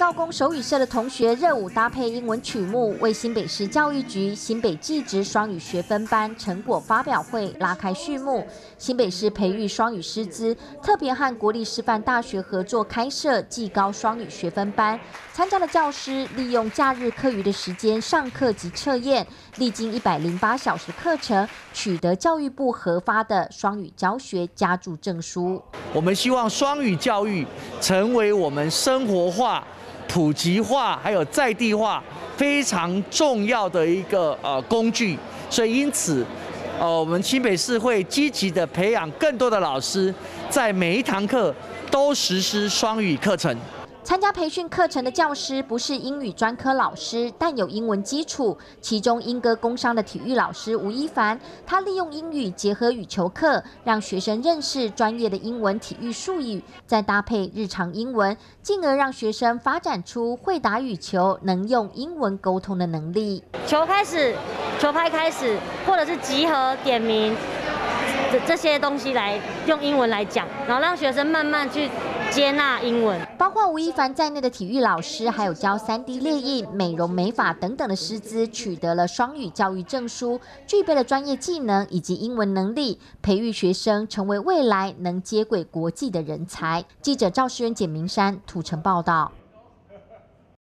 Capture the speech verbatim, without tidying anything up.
高工手语社的同学热舞搭配英文曲目，为新北市教育局新北技职双语学分班成果发表会拉开序幕。新北市培育双语师资，特别和国立师范大学合作开设技高双语学分班，参加的教师利用假日课余的时间上课及测验，历经一百零八小时课程，取得教育部核发的双语教学加注证书。 我们希望双语教育成为我们生活化、普及化还有在地化非常重要的一个呃工具，所以因此，呃，我们新北市会积极的培养更多的老师，在每一堂课都实施双语课程。 参加培训课程的教师不是英语专科老师，但有英文基础。其中英歌工商的体育老师吴一凡，他利用英语结合羽球课，让学生认识专业的英文体育术语，再搭配日常英文，进而让学生发展出会打羽球、能用英文沟通的能力。 球开始，球拍开始，或者是集合、点名这这些东西来用英文来讲，然后让学生慢慢去接纳英文。 包括吴一凡在内的体育老师，还有教 三 D 列印、美容美发等等的师资，取得了双语教育证书，具备了专业技能以及英文能力，培育学生成为未来能接轨国际的人才。记者赵诗源、简明山土城报道。